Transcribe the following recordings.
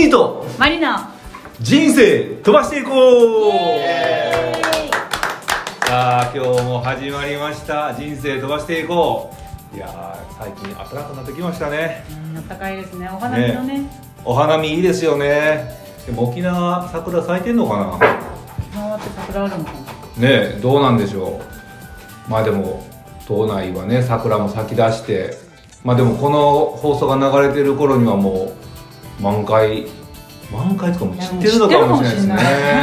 ーとマリナ人生飛ばしていこう。さあ今日も始まりました人生飛ばしていこう。いやー最近暖かくなってきましたね。 暖かいですね。お花見のねお花見いいですよね。でも沖縄桜咲いてんのかな。 沖縄って桜あるのかな。 ね、どうなんでしょう。まあでも島内はね桜も咲き出して、まあでもこの放送が流れてる頃にはもう満開とかも散ってるのかもしれないですね。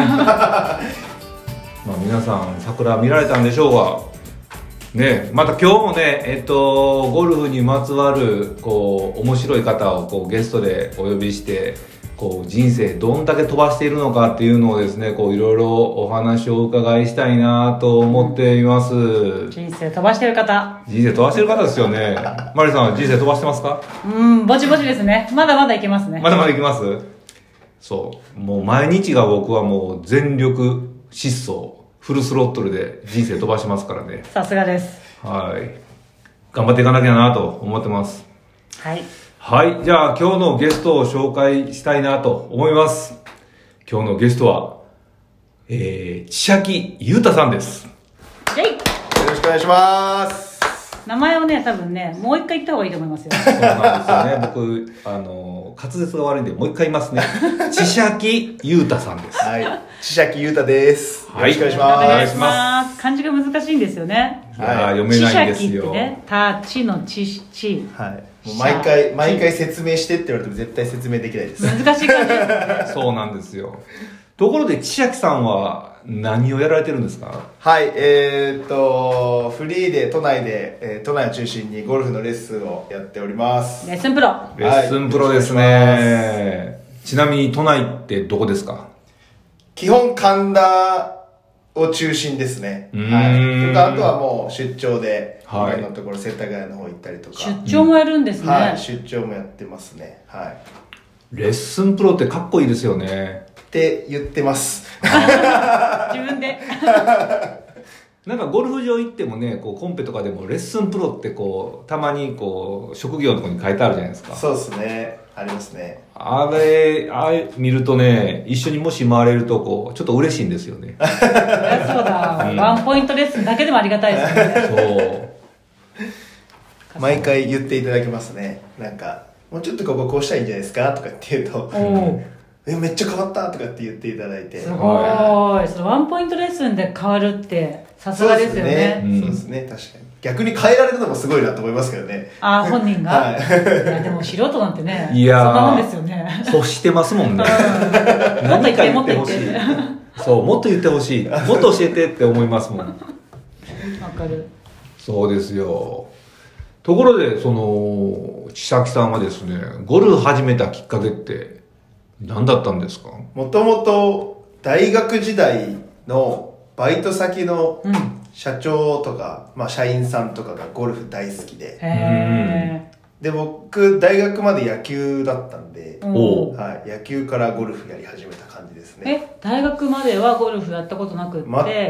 まあ皆さん桜見られたんでしょうがね。また今日もねゴルフにまつわるこう面白い方をこうゲストでお呼びしてこう人生どんだけ飛ばしているのかっていうのをですねこういろいろお話をお伺いしたいなと思っています。 人生飛ばしてる方。 人生飛ばしてる方ですよね。マリさんは人生飛ばしてますか？ ぼちぼちですね。まだまだいけますね。 まだまだいきます。そうもう毎日が僕はもう全力疾走フルスロットルで人生飛ばしますからね。 さすがです。 はい、頑張っていかなきゃなと思ってます。 はいはい、じゃあ今日のゲストを紹介したいなと思います。今日のゲストは千秋優太さんです。 イェイ。 よろしくお願いします。 名前をね多分ねもう一回言った方がいいと思いますよ。 そうなんですよね。僕滑舌が悪いんでもう一回言いますね。千秋優太さんです。 はい、千秋優太です。よろしくお願いしおます。 願いします。漢字が難しいんですよね。 いやー読めないんですよ。 千秋ってね、たちのちち。 はい。もう毎回説明してって言われても絶対説明できないです。 難しい漢字ですね。 そうなんですよ。ところで千秋さんは何をやられてるんですか？ はい、フリーで都内を中心にゴルフのレッスンをやっております。 レッスンプロ。 レッスンプロですね。ちなみに都内ってどこですか？ 基本神田を中心ですね。はい。とかあとはもう出張でいろんなところ世田谷の方行ったりとか。 出張もやるんですね。 はい、出張もやってますね。はい。 レッスンプロってかっこいいですよね。 って言ってます。 自分で。 なんかゴルフ場行ってもねこうコンペとかでもレッスンプロってこうたまにこう職業のところに書いてあるじゃないですか。 そうですね。ありますね。 あれ見るとね一緒にもし回れるとこうちょっと嬉しいんですよね。 そうだ、ワンポイントレッスンだけでもありがたいですね。 そう毎回言っていただきますね。なんかもうちょっとここうしたらいいんじゃないですかとかって言うとめっちゃ変わったとかって言っていただいて、 すごい。そのワンポイントレッスンで変わるってさすがですよね。 そうですね、確かに逆に変えられるのもすごいなと思いますけどね。 あ、本人が、 はい、 いやでも素人なんてね、 いやそんなもんですよね。 そうしてますもんね。 もっと言ってもっと言って。 そうもっと言ってほしい。もっと教えてって思いますもん。わかる。 そうですよ。ところでその千秋さんはですねゴルフ始めたきっかけって何だったんですか？ もともと大学時代のバイト先の社長とか、社員さんとかがゴルフ大好きで、で僕大学まで野球だったんで、はい、野球からゴルフやり始めた感じですね。 大学まではゴルフやったことなくって？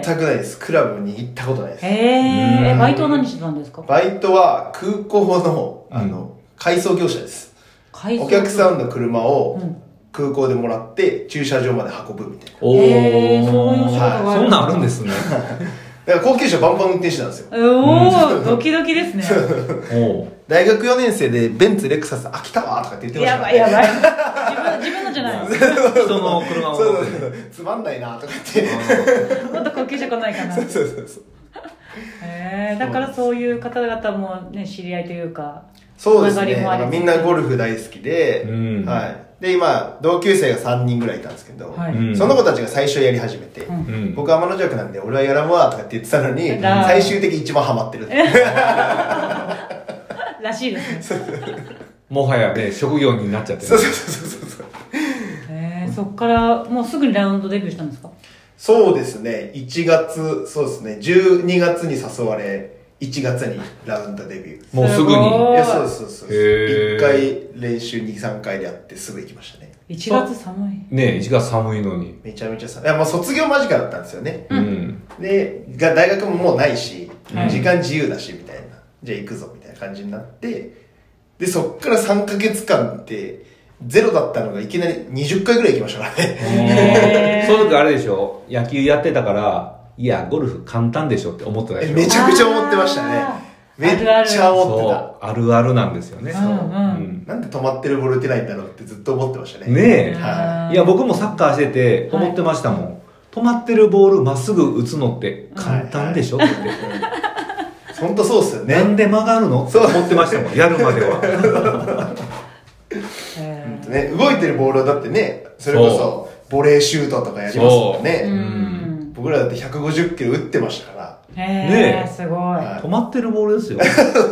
全くないです。クラブに行ったことないです。 バイトは何してたんですか？ バイトは空港の、改装業者です。お客さんの車を空港でもらって駐車場まで運ぶみたいな。 そういう仕事がある。 そんなんあるんですね。 だから高級車バンバン運転してたんですよ。 ドキドキですね。 大学4年生でベンツレクサス飽きたわとかって言ってましたね。 やばい自分のじゃない。 人の車をつまんないなとかってもっと高級車来ないかな。 そうだからそういう方々もね知り合いというか、 そうですね。みんなゴルフ大好きで、はい。で今同級生が3人ぐらいいたんですけど、その子たちが最初やり始めて、僕は天の弱なんで俺はやらんわとかって言ってたのに、最終的に一番ハマってるらしいですね。 もはやね職業になっちゃってる。 そうそっからもうすぐにラウンドデビューしたんですか？ そうですね。1月、そうですね。12月に誘われ、1月にラウンドデビュー。 もうすぐに。 いや、そう。1回練習2、3回でやってすぐ行きましたね。 1月寒い。 ね1月寒いのに。 めちゃめちゃ寒い。いや、もう卒業間近だったんですよね。で、大学ももうないし、時間自由だし、みたいな。じゃあ行くぞ、みたいな感じになって、で、そっから3ヶ月間って、 ゼロだったのがいきなり20回ぐらい行きましたからね。 その時あれでしょ、野球やってたから、いや、ゴルフ簡単でしょって思ってたでしょ。 めちゃくちゃ思ってましたね。めっちゃ思ってた。 そう、あるあるなんですよね。 なんで止まってるボール打てないんだろうってずっと思ってましたね。 ねえ。いや、僕もサッカーしてて思ってましたもん。止まってるボールまっすぐ打つのって簡単でしょって。 本当そうっすよね。 なんで曲がるのって思ってましたもん、やるまでは。 動いてるボールはだってね、それこそボレーシュートとかやりますもんね。僕らだって150キロ打ってましたから。 ねえ、すごい。 止まってるボールですよ。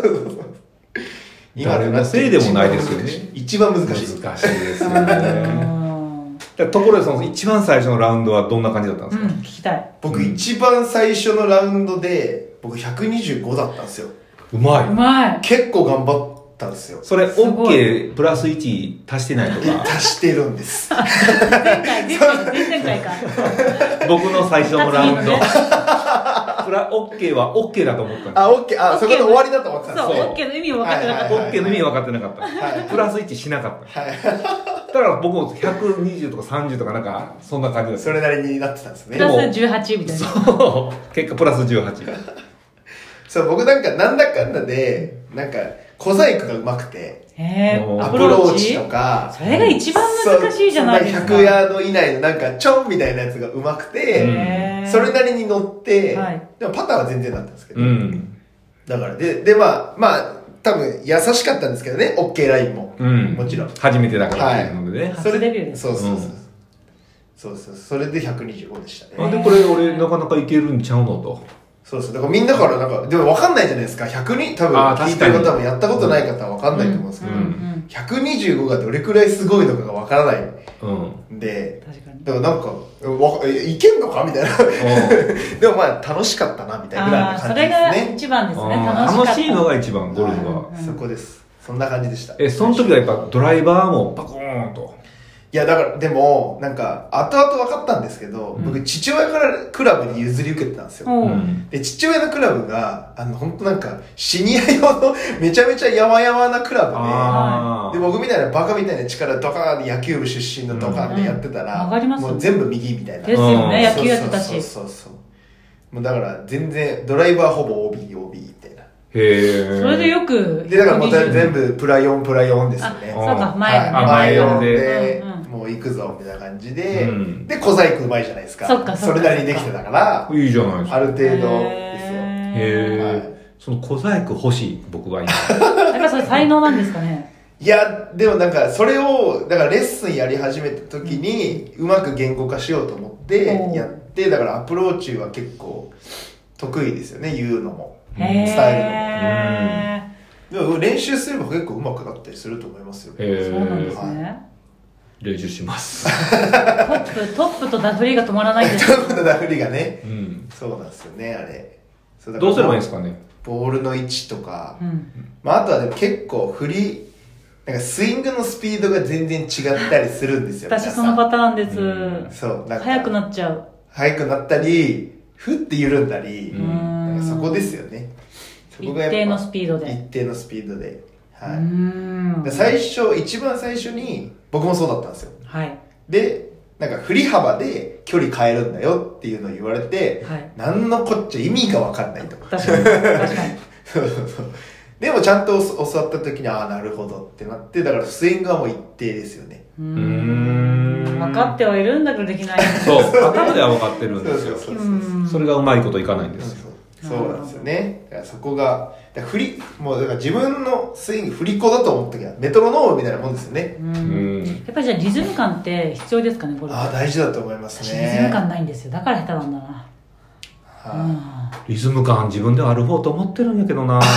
誰のせいでもないですよね。 一番難しい。 難しいですよね。ところでその一番最初のラウンドはどんな感じだったんですか？ 聞きたい。 僕一番最初のラウンドで僕125だったんですよ。 うまい。 うまい。 結構頑張ったんですよ。 それ OK プラス1足してないとか？ 足してるんです。 前回か。 僕の最初のラウンド。それは OK は OK だと思ったんです。 あ、OK、そこで終わりだと思ってたんです。 そう、OK の意味分かってなかった。 OK の意味分かってなかった。プラス1しなかった。だから僕も120とか30とかなんかそんな感じです。 それなりになってたんですね。 プラス18みたいな。 そう。結果プラス18。 そう、僕なんかなんだかんだで、なんか小細工が上手くて。 アプローチとか。 それが一番難しいじゃないですか。 100ヤード以内のなんかチョンみたいなやつが上手くて、それなりに乗って、でもパターは全然だったんですけど。だから、で、まあ、多分優しかったんですけどね、OK ラインも。もちろん。 初めてだからっていうのでね。 初デビューです。 そう。それで125でしたね。 で、これ俺なかなかいけるんちゃうのと。 そうだからみんなからなんか、でも分かんないじゃないですか。100人、多分聞いてる方もやったことない方は分かんないと思うんですけど、125がどれくらいすごいのかが分からないんで、だからなんか、いけんのかみたいな。でもまあ楽しかったな、みたいなぐらいな感じですね。 それが一番ですね。 楽しいのが一番、ゴルフは。 そこです。そんな感じでした。 その時はやっぱドライバーもパコーンと。 いや、だから、でも、なんか、後々分かったんですけど、僕、父親からクラブに譲り受けてたんですよ。で、父親のクラブが、本当なんか、シニア用のめちゃめちゃやわやわなクラブで、で、僕みたいなバカみたいな力ドカーンで野球部出身のドカーンでやってたら、もう全部右みたいな。 ですよね、野球やってたし。 そう。もうだから、全然、ドライバーほぼ OB みたいな。 へそれでよく。 で、だからまた全部プラ4ですよね。 そうか、前 4で。もう行くぞみたいな感じで、で小細工うまいじゃないですか。それなりにできてたからいいじゃないですか。 ある程度ですよ。 その小細工欲しい僕は今。 だからそれ才能なんですかね。 いやでもなんかそれをだからレッスンやり始めた時にうまく言語化しようと思ってやって、だからアプローチは結構得意ですよね、言うのも伝えるのも。でも練習すれば結構うまくなったりすると思いますよ。 そうなんですね。 練習します。 トップとダフリが止まらないんですトップとダフリがね、そうなんですよね、あれ。 どうすればいいんですかね。 ボールの位置とか、あとはでも結構なんかスイングのスピードが全然違ったりするんですよ。 私そのパターンです。 そう、なんか速くなっちゃう。 速くなったり、ふって緩んだり、そこですよね。そこがやっぱ一定のスピードで。 一定のスピードで。一番最初に、僕もそうだったんですよ。で、なんか振り幅で距離変えるんだよっていうのを言われて、何のこっちゃ意味が分かんないと。 確かに。 そう。でもちゃんと教わった時に、ああ、なるほどってなって、だからスイングはもう一定ですよね。 分かってはいるんだけどできない。 そう、頭では分かってるんですよ。それがうまいこといかないんですよ。 そうなんですよね。だからそこが、もうだから自分のスイング振り子だと思った時はメトロノームみたいなもんですよね。 やっぱりじゃあリズム感って必要ですかね、これ。 大事だと思いますね。 リズム感ないんですよ。だから下手なんだな。 リズム感自分ではある方と思ってるんやけどな。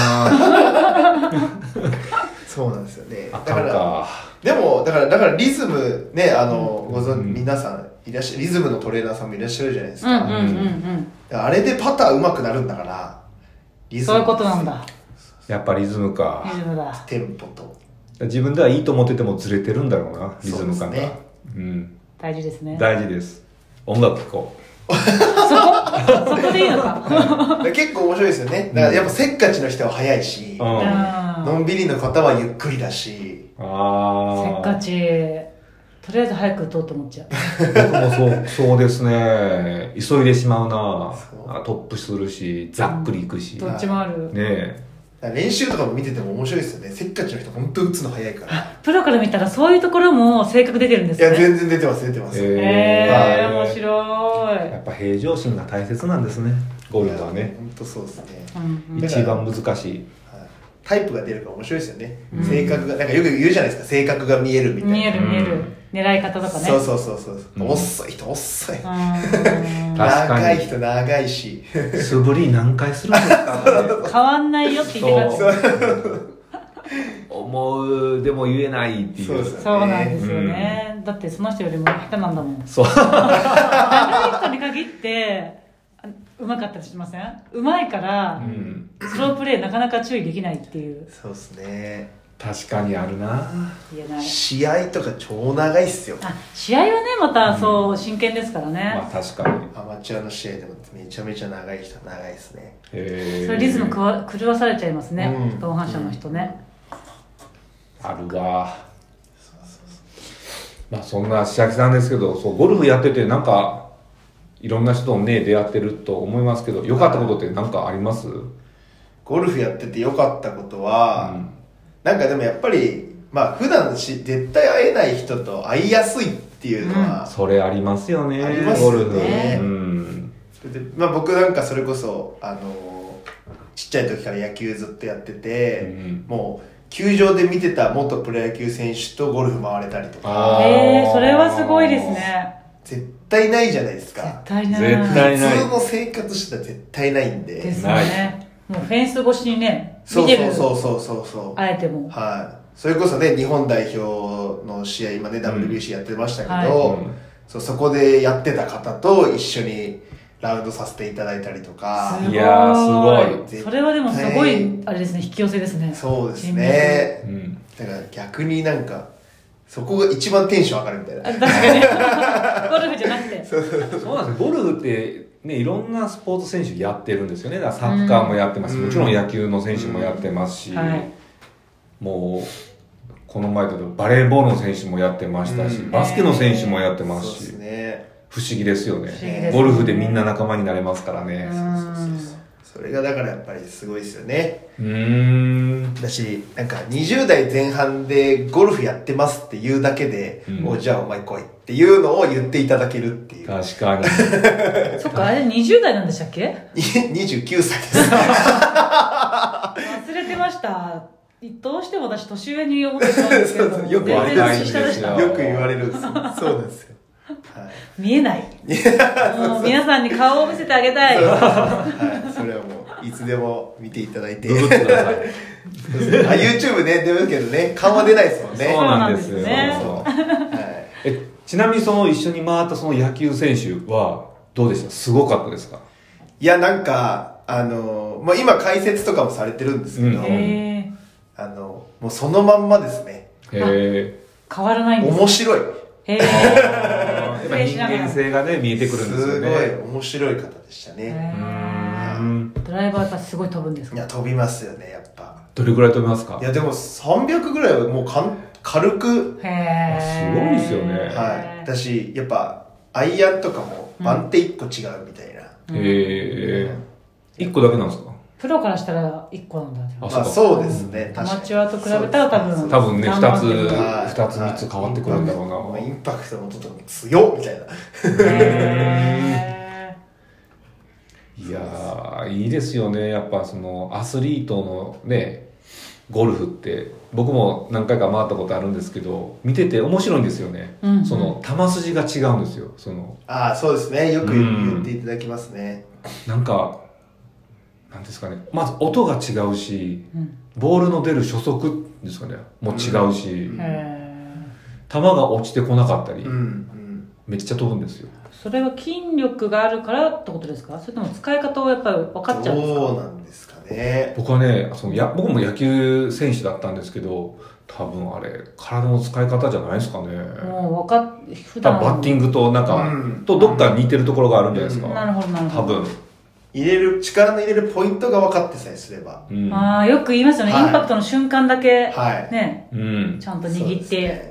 そうなんですよね。 だからでもだからリズムね、ご存知皆さんいらっしゃるリズムのトレーナーさんもいらっしゃるじゃないですか。あれでパター上手くなるんだから、 リズム。そういうことなんだ。 やっぱリズムか。 リズムだ。 テンポと。 自分ではいいと思っててもずれてるんだろうな、リズム感が。 大事ですね。 大事です。音楽聴こう。 そこでいいのか。 結構面白いですよね。だからやっぱせっかちの人は早いし、のんびりの方はゆっくりだし、 せっかち。とりあえず早く打とうと思っちゃう。 僕もそうですね。急いでしまうな。トップするし、ざっくりいくし。 どっちもある。 ねえ。 練習とかも見てても面白いですよね。せっかちの人本当打つの早いから。 プロから見たらそういうところも性格出てるんですね。 いや、全然出てます。 面白い。 やっぱ平常心が大切なんですね、ゴルフはね。 本当そうですね。 一番難しい。 タイプが出るから面白いですよね。性格が、なんかよく言うじゃないですか、性格が見えるみたいな。 見える。狙い方とかね。 そう。遅い人遅い。 確か長い人長いし。 素振り何回するんですかね。 変わんないよって言ってから。 思うでも言えないっていう。 そうなんですよね。だってその人よりも下手なんだもん。そう。長い人に限ってうまかったりしません？うまいから、スロープレーなかなか注意できないっていう。 そうですね。 確かにあるな。 言えない。 試合とか超長いっすよ。 試合はね、またそう真剣ですからね。 まあ確かに。 アマチュアの試合でもめちゃめちゃ長い人は長いですね。 それリズム狂わされちゃいますね。同伴者の人ね。 あるわ。まあそんな千秋さんですけど、ゴルフやっててなんかいろんな人とね出会ってると思いますけど、良かったことって何かあります？ ゴルフやってて良かったことは、なんかでもやっぱりまあ普段絶対会えない人と会いやすいっていうのは、 それありますよね。 ありますよね。 ゴルフ。 でまあ僕なんかそれこそちっちゃい時から野球ずっとやってて、もう球場で見てた元プロ野球選手とゴルフ回れたりとか。 それはすごいですね。 絶対ないじゃないですか。 絶対ない。 普通の生活してたら絶対ないんで。 ですね。もうフェンス越しにね、 見てる。 そう。 あえても。 はい。それこそね、日本代表の試合、今ね、WBC やってましたけど、そこでやってた方と一緒にラウンドさせていただいたりとか。 いやー、すごい。 それはでもすごい、あれですね、引き寄せですね。 そうですね。だから逆になんか、そこが一番テンション上がるみたいな。 確かに。ゴルフじゃなくて。 そうなんですよ。ゴルフってね、いろんなスポーツ選手やってるんですよね。だからサッカーもやってます。もちろん野球の選手もやってますし、もう、この前だとバレーボールの選手もやってましたし、バスケの選手もやってますし、不思議ですよね。ゴルフでみんな仲間になれますからね。 それがだからやっぱりすごいですよね。だし、なんか20代前半でゴルフやってますって言うだけで、じゃあお前来いっていうのを言っていただけるっていう。 確かに。 そっか、あれ20代なんでしたっけ ？29歳です。 忘れてました。どうしても私年上に思ってしまうんですけど、 よく言われるんですよ。 よく言われるんですよ。そうなんですよ。 見えない。もう皆さんに顔を見せてあげたい。 それはもういつでも見ていただいて。YouTube ね出るけどね、顔は出ないですもんね。 そうなんですよね。ちなみにその一緒に回ったその野球選手はどうでした？すごかったですか？ いやなんかまあ今解説とかもされてるんですけど、もうそのまんまですね。 変わらないんです。 面白い。 人間性がね見えてくるんですよね。 すごい面白い方でしたね。 ドライバーがすごい飛ぶんですか？ いや飛びますよねやっぱ。 どれぐらい飛びますか？ いやでも300ぐらいはもう軽く。 すごいですよね。 はい。だしやっぱアイアンとかも番手1個違うみたいな。 1個だけなんですか？ プロからしたら1個なんだ。 まあそうですね。 アマチュアと比べたら多分ね2つ3つ変わってくるんだろうな。 インパクトもちょっと強っみたいな。 いやーいいですよね。やっぱそのアスリートのねゴルフって僕も何回か回ったことあるんですけど、見てて面白いんですよね。その球筋が違うんですよ。 そうですね。よく言っていただきますね。 なんかなんですかね、まず音が違うし、ボールの出る初速ですかねもう違うし、球が落ちてこなかったり、めっちゃ飛ぶんですよ。 それは筋力があるからってことですか？それとも使い方をやっぱり分かっちゃうんですか？ そうなんですかね。 僕はね僕も野球選手だったんですけど、多分あれ体の使い方じゃないですかね。 もう普段バッティングとなんか、とどっか似てるところがあるんじゃないですか。 なるほどなるほど。 多分力の入れるポイントが分かってさえすれば。 ああ、よく言いますよね。インパクトの瞬間だけ、ね、ちゃんと握って。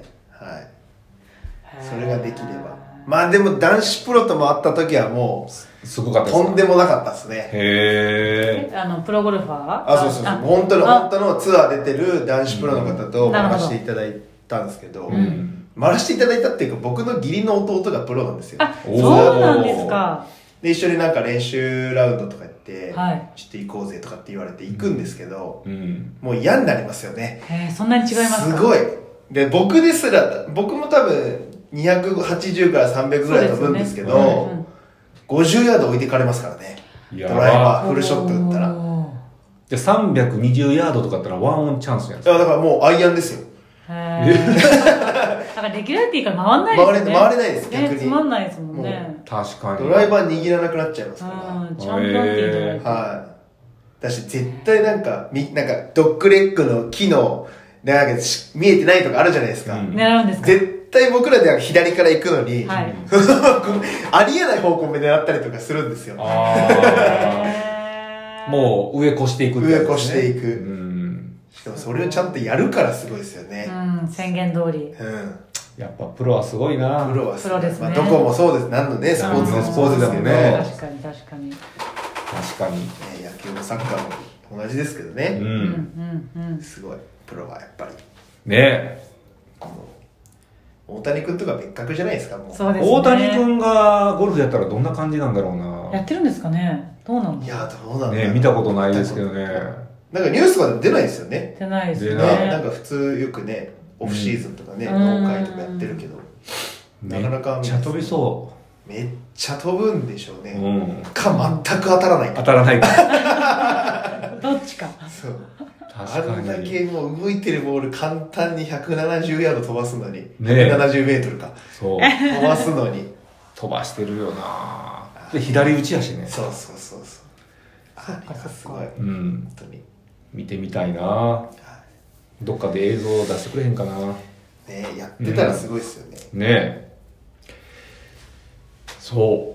はい。それができれば。まあでも男子プロと回った時はもう、すごかったです。とんでもなかったですね。 へえ。プロゴルファー？ そう。本当のツアー出てる男子プロの方と回らせていただいたんですけど、回らせていただいたっていうか、僕の義理の弟がプロなんですよ。 あ、そうなんですか。 で、一緒になんか練習ラウンドとかやって、ちょっと行こうぜとかって言われて行くんですけど、もう嫌になりますよね。 そんなに違いますか？ すごい。で、僕も多分280から300ぐらい飛ぶんですけど、50ヤード置いてかれますからね。ドライバー、フルショット打ったら。 で、320ヤードとかだったらワンオンチャンスやん。 だからもうアイアンですよ。 だからレギュラリティから回んないですね。 回れないです、逆に。 つまんないですもんね。 確かに。 ドライバー握らなくなっちゃいますから。 チャンピオンって言うんじゃないか。 はい。だし、絶対なんかドッグレッグの木の、なんか見えてないとかあるじゃないですか。 狙うんですか？ 絶対僕らでは左から行くのに、ありえない方向目狙ったりとかするんですよ。 もう上越していくって上越していく。しかもそれをちゃんとやるからすごいですよね。 宣言通り。 やっぱプロはすごいな。 プロですね。 どこもそうです。何のね、スポーツでスポーツですけど。 確かに。 確かに。 野球もサッカーも同じですけどね。すごい。プロはやっぱり。 ねえ。 大谷君とか別格じゃないですか、もう。 そうですね。 大谷君がゴルフやったらどんな感じなんだろうな。 やってるんですかね？どうなんだろう。 いや、どうなんだろう。 ね、見たことないですけどね。 なんかニュースとかで出ないですよね。 出ないですね。 なんか普通よくね、オフシーズンとかね、農会とかやってるけど、なかなかめっちゃ飛びそう。 めっちゃ飛ぶんでしょうね。か、全く当たらない。 当たらないか。 どっちか。 そう。あれだけもう動いてるボール簡単に170ヤード飛ばすのに、170メートルか。そう。飛ばすのに。 飛ばしてるよな。で、左打ちやしね。 そう。あれがすごい。本当に。 見てみたいな。どっかで映像を出してくれへんかな。 ね、やってたらすごいですよね。 ね。そう。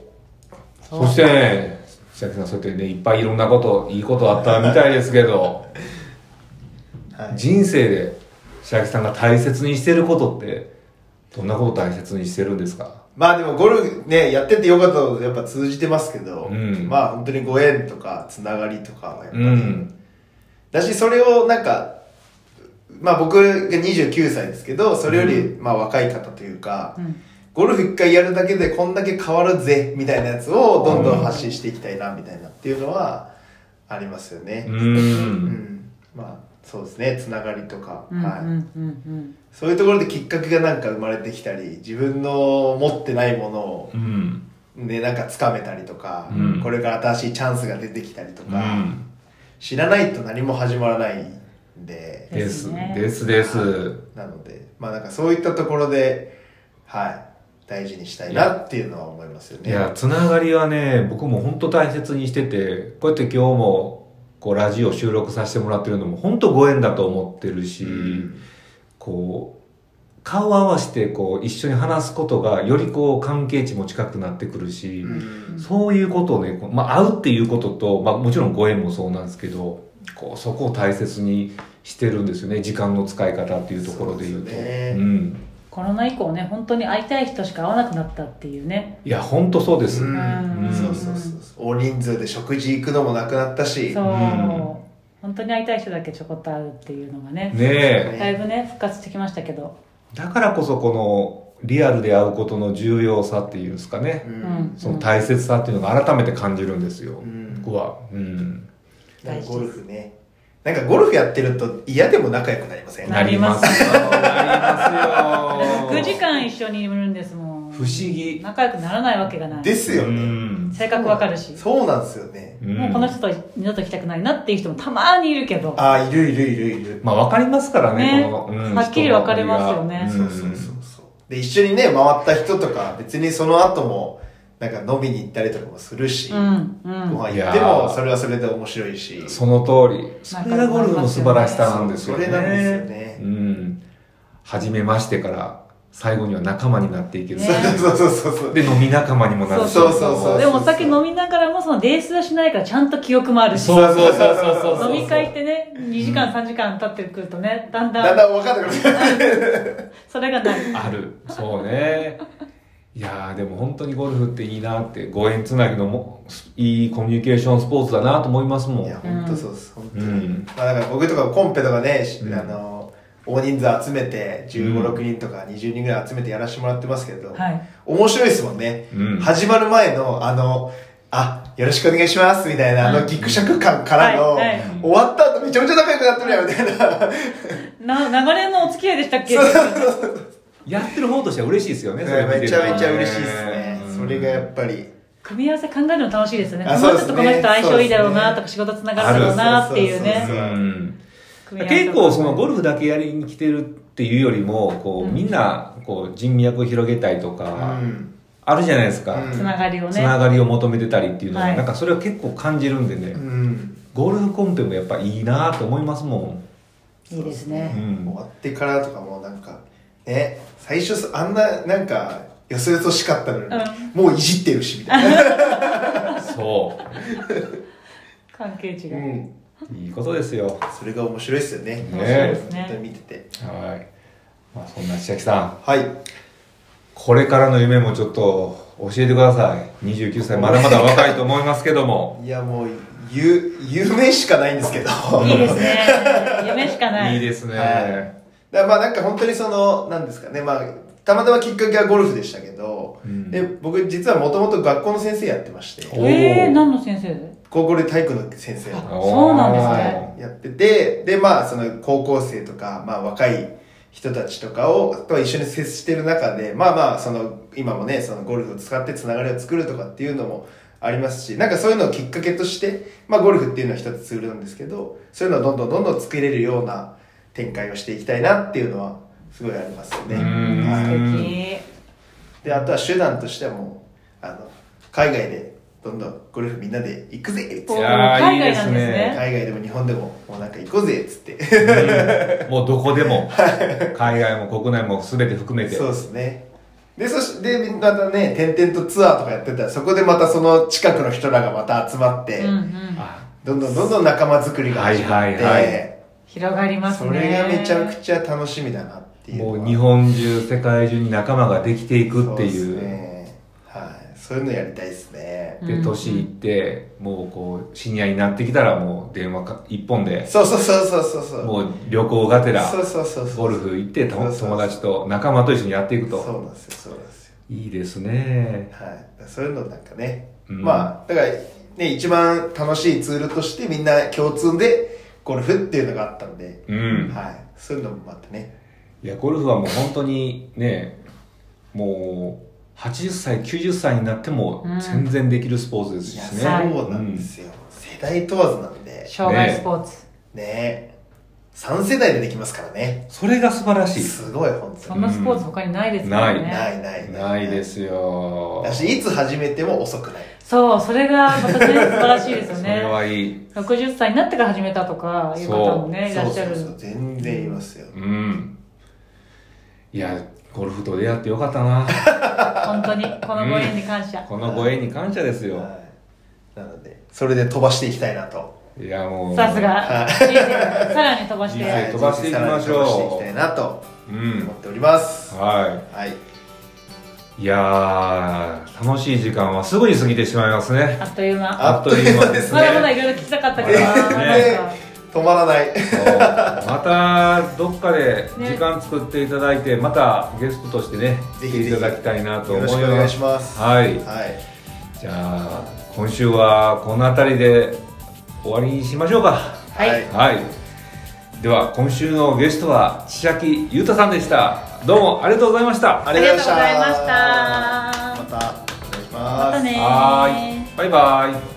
そしてね、千秋さんそうやってね、いっぱいいろんなこと、いいことあったみたいですけど、人生で千秋さんが大切にしてることって、どんなことを大切にしてるんですか？ まあでもゴルフね、やっててよかったことやっぱ通じてますけど、まあ本当にご縁とかつながりとかはやっぱり、だしそれをなんか、まあ僕が29歳ですけど、それよりまあ若い方というか、ゴルフ一回やるだけでこんだけ変わるぜみたいなやつをどんどん発信していきたいなみたいなっていうのはありますよね。まあそうですね、つながりとか、そういうところできっかけがなんか生まれてきたり、自分の持ってないものをね、なんか掴めたりとか、これから新しいチャンスが出てきたりとか、知らないと何も始まらないんで。 です。 なので、まあなんかそういったところで、大事にしたいなっていうのは思いますよね。 いや、つながりはね、僕も本当大切にしてて、こうやって今日もこうラジオ収録させてもらってるのも本当ご縁だと思ってるし、こう顔合わせてこう一緒に話すことがよりこう関係値も近くなってくるし、そういうことをね、まあ会うっていうことと、まあもちろんご縁もそうなんですけど、こうそこを大切にしてるんですよね。時間の使い方っていうところで言うと。 コロナ以降ね、本当に会いたい人しか会わなくなったっていうね。 いや、本当そうです。 そう。大人数で食事行くのもなくなったし。 そう。本当に会いたい人だけちょこっと会うっていうのがね。だいぶね、復活してきましたけど。 だからこそこのリアルで会うことの重要さっていうんですかね。その大切さっていうのが改めて感じるんですよ。僕は。 ゴルフね。なんかゴルフやってると嫌でも仲良くなりません？ なりますよ。 なりますよ。 9時間一緒にいるんですもん。 不思議。 仲良くならないわけがない。 ですよね。 性格わかるし。 そうなんですよね。 もうこの人と二度と来たくないなっていう人もたまにいるけど。 いる。 まあわかりますからね。 はっきり分かれますよね。 そう。で、一緒にね、回った人とか、別にその後も、なんか飲みに行ったりとかもするし、ご飯行ってもそれはそれで面白いし。 その通り。それがゴルフの素晴らしさなんですよね。 それなんですよね。 初めましてから最後には仲間になっていける、 そうそうそうそう。 で飲み仲間にもなるし、 そうそうそう。 でもお酒飲みながらもその泥酔はしないからちゃんと記憶もあるし、 そうそうそうそう、 飲み会ってね2時間3時間経ってくるとねだんだん分かんなくなる。 それがないある、そうね。いやーでも本当にゴルフっていいなって、ご縁つなぎのもいいコミュニケーションスポーツだなと思いますもん。 いや本当そうです、本当に。まあだから僕とかコンペとかね、大人数集めて15、6人とか20人ぐらい集めてやらせてもらってますけど、面白いですもんね。始まる前のよろしくお願いしますみたいなギクシャク感からの、終わった後めちゃめちゃ仲良くなってるやんみたいな。 長年のお付き合いでしたっけ？ やってる方としては嬉しいですよね。 めちゃめちゃ嬉しいですね。それがやっぱり。 組み合わせ考えるの楽しいですよね。この人とこの人相性いいだろうなとか仕事つながるだろうなっていうね。 結構そのゴルフだけやりに来てるっていうよりも、こうみんなこう人脈を広げたいとか、あるじゃないですか。 つながりをね。 つながりを求めてたりっていうのは、なんかそれは結構感じるんでね。ゴルフコンペもやっぱいいなと思いますもん。いいですね。 終わってからとかもなんか、ね、最初あんななんか、よそよそしかったのに、もういじってるしみたいな。 そう。 関係値が。 いいことですよ。 それが面白いですよね。 面白いですね。 本当に見てて。 はい。まあそんな千秋さん。 はい。 これからの夢もちょっと教えてください。29歳、まだまだ若いと思いますけども。 いやもう、夢しかないんですけど。 いいですね。夢しかない。 いいですね。 だからまあなんか本当になんですかね、まあ、たまたまきっかけはゴルフでしたけど、で僕実はもともと学校の先生やってまして。 何の先生で？ 高校で体育の先生。 そうなんですね。 やってて、でまあその高校生とか、まあ若い人たちとかと一緒に接してる中で、まあまあ今もね、そのゴルフを使ってつながりを作るとかっていうのもありますし、なんかそういうのをきっかけとして、まあゴルフっていうのは一つツールなんですけど、そういうのをどんどん作れるような展開をしていきたいなっていうのはすごいありますよね。 素敵。 で、あとは手段としてはもう、海外でどんどんゴルフみんなで行くぜっつって。 海外なんですね。 海外でも日本でももうなんか行こうぜっつって。 もうどこでも、海外も国内も全て含めて。 そうですね。で、そしてまたね、転々とツアーとかやってたら、そこでまたその近くの人らがまた集まって、どんどん仲間作りが始まって、 広がりますね。 それがめちゃくちゃ楽しみだなっていう。 もう日本中、世界中に仲間ができていくっていう。そうですね。はい。そういうのやりたいですね。 で、年いって、もうこう、シニアになってきたらもう電話一本で。 そう。 もう旅行がてら、 そう。 ゴルフ行って友達と仲間と一緒にやっていくと。 そうなんですよ。 いいですね。 はい。そういうのなんかね。まあ、だからね、一番楽しいツールとしてみんな共通でゴルフっていうのがあったんで、はい。そういうのもまたね。 いや、ゴルフはもう本当にね、もう、80歳、90歳になっても全然できるスポーツですしね。 そうなんですよ。世代問わずなんで。 障害スポーツ。 ね。3世代でできますからね。 それが素晴らしい。 すごい、本当に。 そんなスポーツ他にないですからね。 ないですよ。 だし、いつ始めても遅くない。 そう、それがまたね、素晴らしいですよね。 それはいい。 60歳になってから始めたとかいう方もね、いらっしゃる。 そう、全然いますよ。 いや、ゴルフと出会ってよかったな。 本当に、このご縁に感謝。 このご縁に感謝ですよ。 なので、それで飛ばしていきたいなと。 いや、もう。 さすが。さらに飛ばして。 飛ばしていきましょう。 飛ばしていきたいなと思っております。 はい。いやー、楽しい時間はすぐに過ぎてしまいますね。 あっという間。 あっという間ですね。 まだまだいろいろ聞きたかったけどな。 止まらない。 またどっかで時間作っていただいて、またゲストとしてね来ていただきたいなと思います。 よろしくお願いします。 はい。じゃあ今週はこの辺りで終わりにしましょうか。はい。では今週のゲストは千秋優太さんでした。どうもありがとうございました。 ありがとうございました。 またお願いします。 またね。 はい。バイバイ。